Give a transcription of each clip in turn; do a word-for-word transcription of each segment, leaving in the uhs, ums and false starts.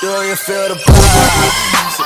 Do you feel the vibes?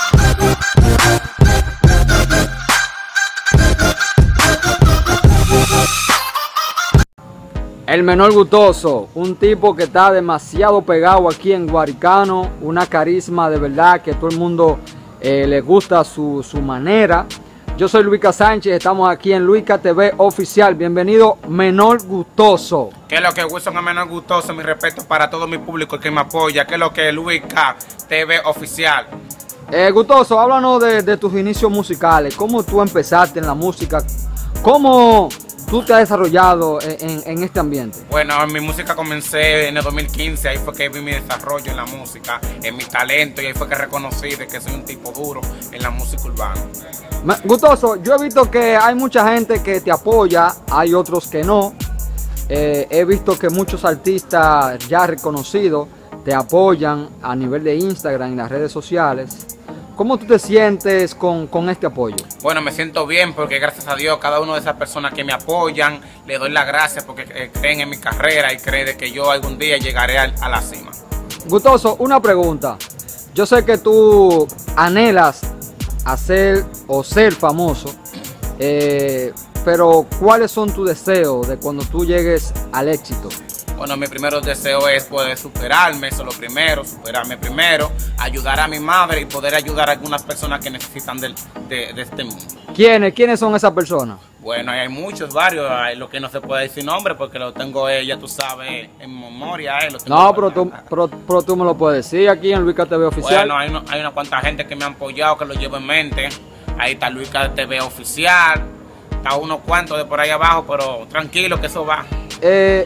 El Menor Gustoso, un tipo que está demasiado pegado aquí en Guaricano, una carisma de verdad que todo el mundo eh, le gusta su, su manera. Yo soy Luica Sánchez, estamos aquí en Luica T V Oficial. Bienvenido, Menor Gustoso. ¿Qué es lo que Wilson es Menor Gustoso? Mi respeto para todo mi público que me apoya. ¿Qué es lo que es Luica T V Oficial? Eh, Gustoso, háblanos de, de tus inicios musicales. ¿Cómo tú empezaste en la música? ¿Cómo tú te has desarrollado en, en, en este ambiente? Bueno, en mi música comencé en el dos mil quince, ahí fue que vi mi desarrollo en la música, en mi talento, y ahí fue que reconocí de que soy un tipo duro en la música urbana. Gustoso, yo he visto que hay mucha gente que te apoya, hay otros que no. Eh, he visto que muchos artistas ya reconocidos te apoyan a nivel de Instagram y las redes sociales. ¿Cómo tú te sientes con, con este apoyo? Bueno, me siento bien porque gracias a Dios cada una de esas personas que me apoyan, le doy las gracias porque eh, creen en mi carrera y creen de que yo algún día llegaré a, a la cima. Gustoso, una pregunta. Yo sé que tú anhelas hacer o ser famoso, eh, pero ¿cuáles son tus deseos de cuando tú llegues al éxito? Bueno, mi primer deseo es poder superarme, eso es lo primero, superarme primero, ayudar a mi madre y poder ayudar a algunas personas que necesitan de, de, de este mundo. ¿Quiénes? ¿Quiénes son esas personas? Bueno, hay muchos, varios, hay lo que no se puede decir nombre porque lo tengo, eh, ya tú sabes, en memoria. Eh, lo tengo no, pero tú, pero, pero tú me lo puedes decir aquí en Luica T V Oficial. Bueno, hay, no, hay una cuanta gente que me han apoyado, que lo llevo en mente. Ahí está Luica T V Oficial, está unos cuantos de por ahí abajo, pero tranquilo que eso va. Eh...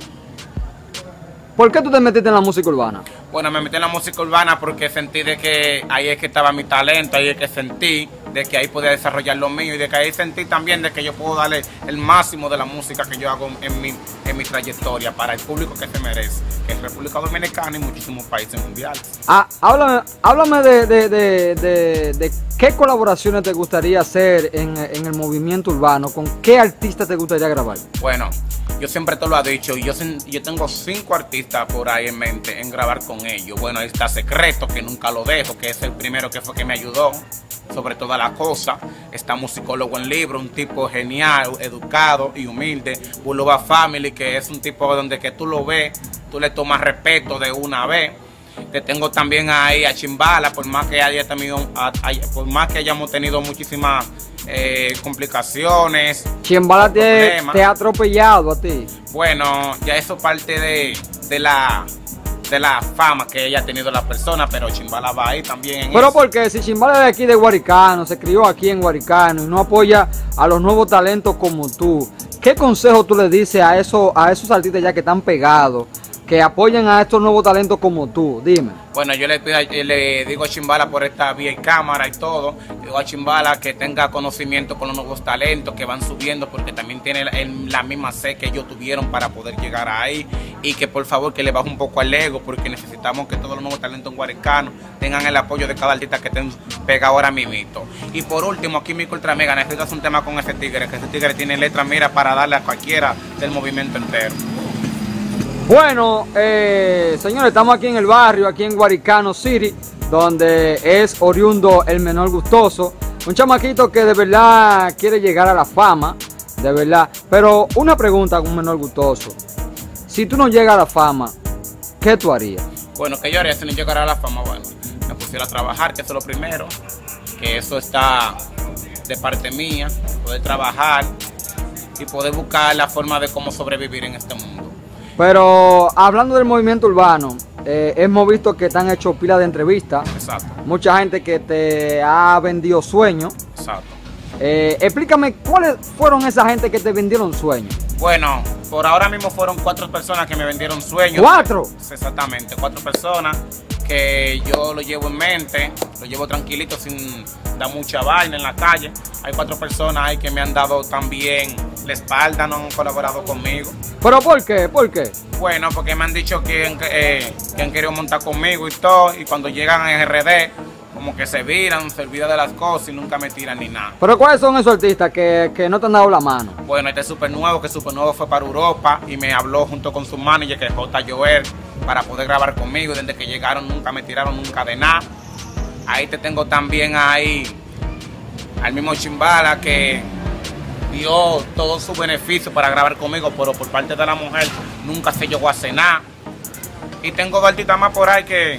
¿Por qué tú te metiste en la música urbana? Bueno, me metí en la música urbana porque sentí de que ahí es que estaba mi talento, ahí es que sentí de que ahí podía desarrollar lo mío y de que ahí sentí también de que yo puedo darle el máximo de la música que yo hago en mi, en mi trayectoria para el público que se merece, que es República Dominicana y muchísimos países mundiales. Ah, háblame, háblame de, de, de, de, de qué colaboraciones te gustaría hacer en, en el movimiento urbano, con qué artista te gustaría grabar. Bueno, yo siempre te lo he dicho, yo, yo tengo cinco artistas por ahí en mente en grabar con ellos. Bueno, ahí está Secreto, que nunca lo dejo, que es el primero que fue que me ayudó sobre todas las cosas. Está Musicólogo en Libro, un tipo genial, educado y humilde. Bulova Family, que es un tipo donde que tú lo ves, tú le tomas respeto de una vez. Te tengo también ahí a Chimbala, por más que haya tenido, por más que hayamos tenido muchísimas eh, complicaciones. Chimbala te, te ha atropellado a ti. Bueno, ya eso parte de, de la de la fama que ella ha tenido la persona, pero Chimbala va ahí también. En pero eso. porque si Chimbala es de aquí de Guaricano, se crió aquí en Guaricano y no apoya a los nuevos talentos como tú, ¿qué consejo tú le dices a esos, a esos artistas ya que están pegados, que apoyen a estos nuevos talentos como tú? Dime. Bueno, yo le, pido, le digo a Chimbala por esta vía y cámara y todo, le digo a Chimbala que tenga conocimiento con los nuevos talentos que van subiendo, porque también tiene el, la misma sed que ellos tuvieron para poder llegar ahí, y que por favor que le baje un poco al ego, porque necesitamos que todos los nuevos talentos en Guaricano tengan el apoyo de cada artista que estén pegados ahora mismito. Y por último, aquí Mico Ultra Mega, necesitas un tema con ese tigre, que ese tigre tiene letra mira para darle a cualquiera del movimiento entero. Bueno, eh, señores, estamos aquí en el barrio, aquí en Guaricano City, donde es oriundo el Menor Gustoso, un chamaquito que de verdad quiere llegar a la fama, de verdad. Pero una pregunta con un Menor Gustoso, si tú no llegas a la fama, ¿qué tú harías? Bueno, que yo haría si no llegara a la fama, bueno, me pusiera a trabajar, que eso es lo primero, que eso está de parte mía, poder trabajar y poder buscar la forma de cómo sobrevivir en este mundo. Pero hablando del movimiento urbano, eh, hemos visto que te han hecho pila de entrevistas. Exacto. Mucha gente que te ha vendido sueños. Exacto. Eh, explícame, ¿cuáles fueron esa gente que te vendieron sueños? Bueno, por ahora mismo fueron cuatro personas que me vendieron sueños. ¿Cuatro? Exactamente, cuatro personas que yo lo llevo en mente, lo llevo tranquilito sin dar mucha vaina en la calle. Hay cuatro personas ahí que me han dado también la espalda, no han colaborado conmigo. ¿Pero por qué? ¿Por qué? Bueno, porque me han dicho que, eh, que han querido montar conmigo y todo, y cuando llegan en R D, como que se viran, se olvidan de las cosas y nunca me tiran ni nada. ¿Pero cuáles son esos artistas que, que no te han dado la mano? Bueno, este es súper nuevo, que súper nuevo fue para Europa y me habló junto con su manager, que es J. Joel, para poder grabar conmigo. Desde que llegaron nunca me tiraron nunca de nada. Ahí te tengo también ahí al mismo Chimbala que dio todo su beneficio para grabar conmigo, pero por parte de la mujer nunca se llegó a cenar. Y tengo dos artistas más por ahí que,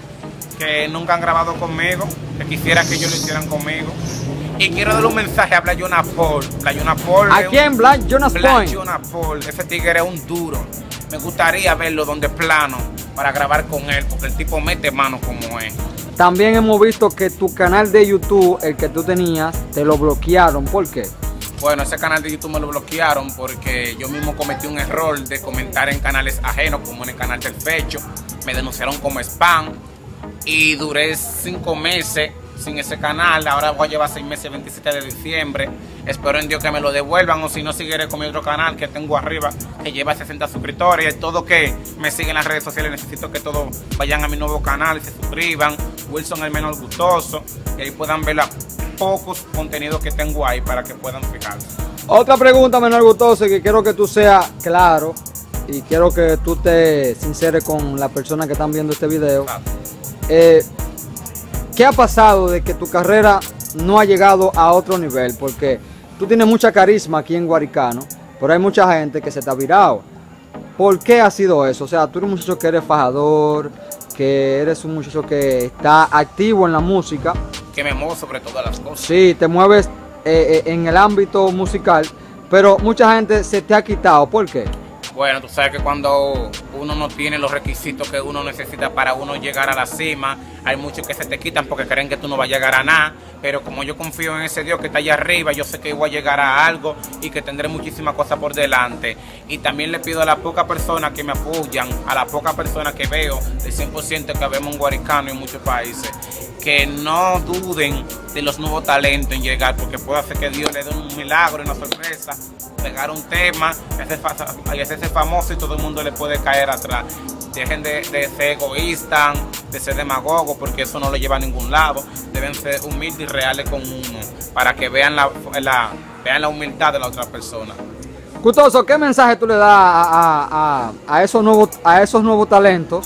que nunca han grabado conmigo, que quisiera que ellos lo hicieran conmigo. Y quiero darle un mensaje a Black Jonas Paul. Black Jonas Paul. ¿A quién? Black Jonas Paul. Black Jonas Paul. Ese tigre es un duro. Me gustaría verlo donde plano para grabar con él, porque el tipo mete mano como es. También hemos visto que tu canal de YouTube, el que tú tenías, te lo bloquearon. ¿Por qué? Bueno, ese canal de YouTube me lo bloquearon porque yo mismo cometí un error de comentar en canales ajenos, como en el canal del Fecho. Me denunciaron como spam y duré cinco meses sin ese canal. Ahora voy a llevar seis meses, veintisiete de diciembre. Espero en Dios que me lo devuelvan, o si no, seguiré con mi otro canal que tengo arriba, que lleva sesenta suscriptores. Y todo que me siguen en las redes sociales, necesito que todos vayan a mi nuevo canal y se suscriban. Wilson el Menor Gustoso, y ahí puedan ver los pocos contenidos que tengo ahí para que puedan fijarse. Otra pregunta, Menor Gustoso, que quiero que tú seas claro y quiero que tú te sinceres con las personas que están viendo este video. Eh, ¿Qué ha pasado de que tu carrera no ha llegado a otro nivel? Porque tú tienes mucha carisma aquí en Guaricano, pero hay mucha gente que se te ha virado. ¿Por qué ha sido eso? O sea, tú eres un muchacho que eres fajador, que eres un muchacho que está activo en la música. Que me muevo sobre todas las cosas. Sí, te mueves eh, eh, en el ámbito musical, pero mucha gente se te ha quitado. ¿Por qué? Bueno, tú sabes que cuando uno no tiene los requisitos que uno necesita para uno llegar a la cima, hay muchos que se te quitan porque creen que tú no vas a llegar a nada, pero como yo confío en ese Dios que está allá arriba, yo sé que voy a llegar a algo y que tendré muchísimas cosas por delante. Y también le pido a las pocas personas que me apoyan, a las pocas personas que veo, del cien por ciento que vemos en Guaricano y en muchos países, que no duden de los nuevos talentos en llegar, porque puede hacer que Dios le dé un milagro, una sorpresa, pegar un tema y hacerse famoso y todo el mundo le puede caer atrás. Dejen de, de ser egoístas, de ser demagogos, porque eso no lo lleva a ningún lado. Deben ser humildes y reales con uno, para que vean la, la, vean la humildad de la otra persona. Gustoso, ¿qué mensaje tú le das a, a, a, a, esos nuevos, a esos nuevos talentos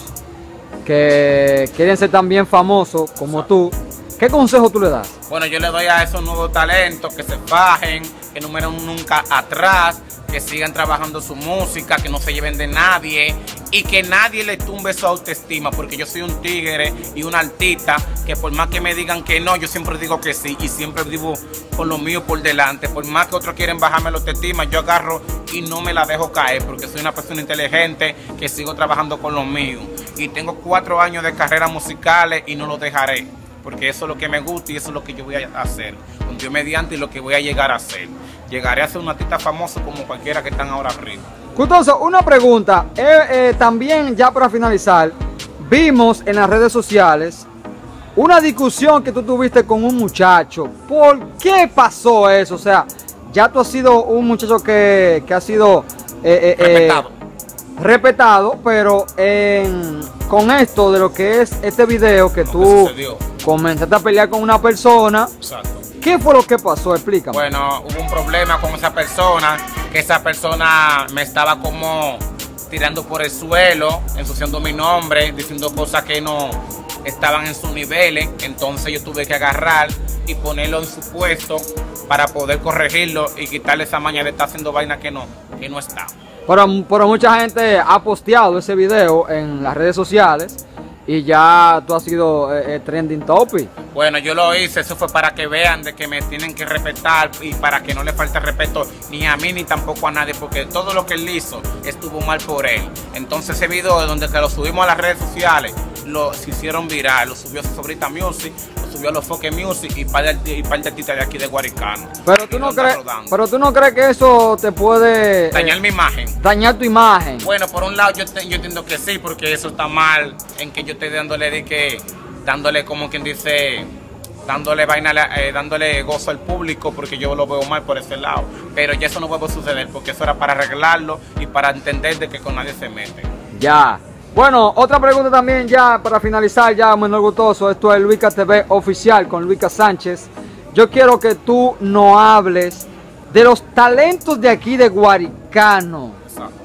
que quieren ser también famosos como tú? ¿Qué consejo tú le das? Bueno, yo le doy a esos nuevos talentos que se fajen, que no miren nunca atrás, que sigan trabajando su música, que no se lleven de nadie y que nadie le tumbe su autoestima, porque yo soy un tigre y un artista que por más que me digan que no, yo siempre digo que sí y siempre vivo con lo mío por delante. Por más que otros quieren bajarme la autoestima, yo agarro y no me la dejo caer, porque soy una persona inteligente que sigo trabajando con lo mío y tengo cuatro años de carrera musicales y no lo dejaré, porque eso es lo que me gusta y eso es lo que yo voy a hacer, con Dios mediante, y lo que voy a llegar a hacer. Llegaré a ser un artista famoso como cualquiera que están ahora arriba. Gustoso, una pregunta, eh, eh, también ya para finalizar, vimos en las redes sociales una discusión que tú tuviste con un muchacho. ¿Por qué pasó eso? O sea, ya tú has sido un muchacho que, que ha sido eh, eh, respetado. Eh, respetado, pero en, con esto de lo que es este video que Lo tú que comenzaste a pelear con una persona. Exacto. ¿Qué fue lo que pasó? Explícame. Bueno, hubo un problema con esa persona, que esa persona me estaba como tirando por el suelo, ensuciando mi nombre, diciendo cosas que no estaban en sus niveles. Entonces yo tuve que agarrar y ponerlo en su puesto para poder corregirlo y quitarle esa maña de estar haciendo vaina que no, que no está. Pero, pero mucha gente ha posteado ese video en las redes sociales y ya tú has sido eh, trending topic. Bueno, yo lo hice, eso fue para que vean de que me tienen que respetar y para que no le falte respeto ni a mí ni tampoco a nadie, porque todo lo que él hizo estuvo mal por él. Entonces ese video donde que lo subimos a las redes sociales, lo se hicieron viral, lo subió Sobrita Music, lo subió a los Foque Music y par de, y par de artistas de aquí de Guaricano. Pero tú, no crees, pero tú no crees que eso te puede dañar eh, mi imagen. Dañar tu imagen. Bueno, por un lado yo, te, yo entiendo que sí, porque eso está mal en que yo esté dándole de que dándole como quien dice, dándole vaina, eh, dándole gozo al público, porque yo lo veo mal por ese lado. Pero ya eso no puede suceder, porque eso era para arreglarlo y para entender de que con nadie se mete. Ya. Bueno, otra pregunta también ya para finalizar, ya Menor Gustoso. Esto es Luica T V Oficial con Luica Sánchez. Yo quiero que tú nos hables de los talentos de aquí de Guaricano. Exacto.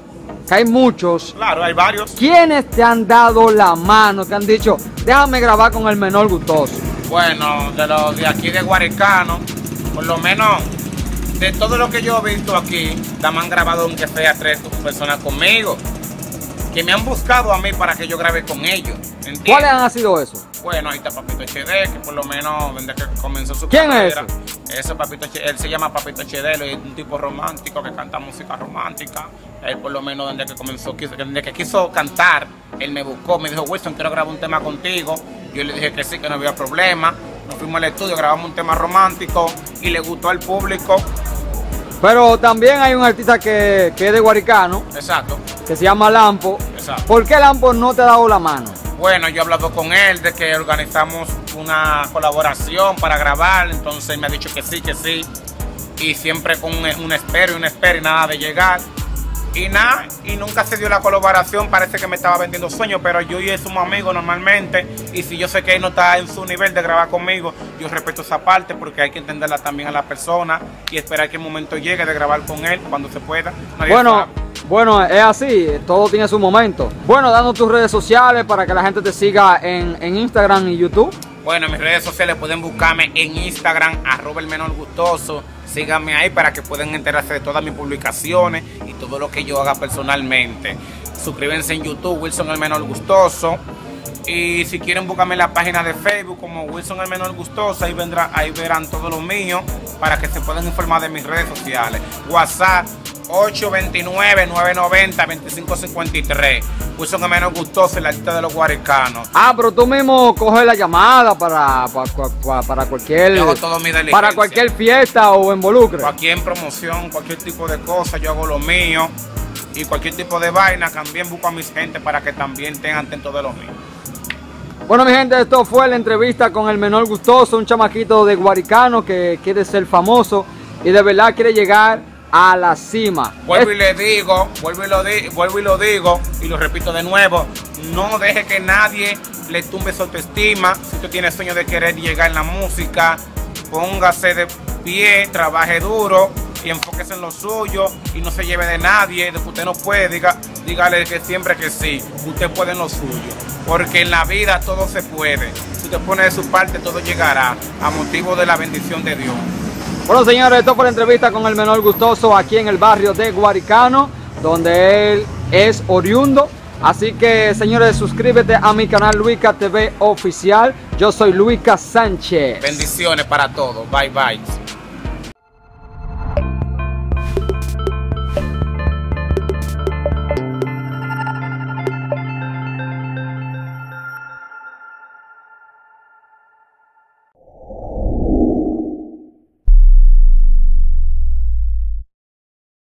que hay muchos. Claro, hay varios. ¿Quiénes te han dado la mano? Que han dicho, déjame grabar con el menor gustoso. Bueno, de los de aquí de Guaricano, por lo menos de todo lo que yo he visto aquí, ya me han grabado aunque sea tres personas conmigo, que me han buscado a mí para que yo grabe con ellos. ¿Entiendes? ¿Cuáles han sido esos? Bueno, ahí está Papito H D, que por lo menos desde que comenzó su ¿Quién es carrera. Ese Papito H D, él se llama Papito H D, él es un tipo romántico que canta música romántica. Él por lo menos desde que comenzó, quiso- desde que quiso cantar, él me buscó, me dijo, Wilson, quiero grabar un tema contigo. Yo le dije que sí, que no había problema. Nos fuimos al estudio, grabamos un tema romántico y le gustó al público. Pero también hay un artista que, que es de Guaricano, Exacto, que se llama Lampo. exacto. ¿Por qué Lampo no te ha dado la mano? Bueno, yo he hablado con él de que organizamos una colaboración para grabar, entonces me ha dicho que sí, que sí. Y siempre con un, un espero y un espero y nada de llegar. Y nada, y nunca se dio la colaboración, parece que me estaba vendiendo sueños, pero yo y él somos amigos normalmente. Y si yo sé que él no está en su nivel de grabar conmigo, yo respeto esa parte porque hay que entenderla también a la persona y esperar que el momento llegue de grabar con él cuando se pueda. Nadie Bueno, sabe. bueno, es así, todo tiene su momento. Bueno, dando tus redes sociales para que la gente te siga en, en Instagram y YouTube. Bueno, en mis redes sociales pueden buscarme en Instagram, arroba el menor gustoso. Síganme ahí para que puedan enterarse de todas mis publicaciones y todo lo que yo haga personalmente. Suscríbanse en YouTube, Wilson el menor gustoso. Y si quieren buscarme en la página de Facebook como Wilson el menor gustoso, ahí vendrá, ahí verán todo lo mío para que se puedan informar de mis redes sociales. WhatsApp ocho dos nueve, nueve nueve cero, dos cinco cinco tres. Wilson el menor gustoso, el artista de los guaricanos. Ah, pero tú mismo coges la llamada para, para, para, para cualquier Yo hago todo mi diligencia. para cualquier fiesta o involucre. Cualquier promoción, cualquier tipo de cosa, yo hago lo mío. Y cualquier tipo de vaina, también busco a mis gente para que también estén atentos de lo mío. Bueno, mi gente, esto fue la entrevista con el menor gustoso, un chamaquito de Guaricano que quiere ser famoso y de verdad quiere llegar a la cima. Vuelvo Es- y le digo, vuelvo y lo di- vuelvo y lo digo y lo repito de nuevo, no deje que nadie le tumbe su autoestima. Si usted tiene sueño de querer llegar en la música, póngase de pie, trabaje duro y enfóquese en lo suyo y no se lleve de nadie, de que usted no puede, diga, dígale que siempre que sí, usted puede en lo suyo, porque en la vida todo se puede. Si usted pone de su parte, todo llegará a motivo de la bendición de Dios. Bueno, señores, esto fue la entrevista con el menor gustoso aquí en el barrio de Guaricano, donde él es oriundo. Así que, señores, suscríbete a mi canal Luica T V Oficial. Yo soy Luica Sánchez. Bendiciones para todos. Bye bye.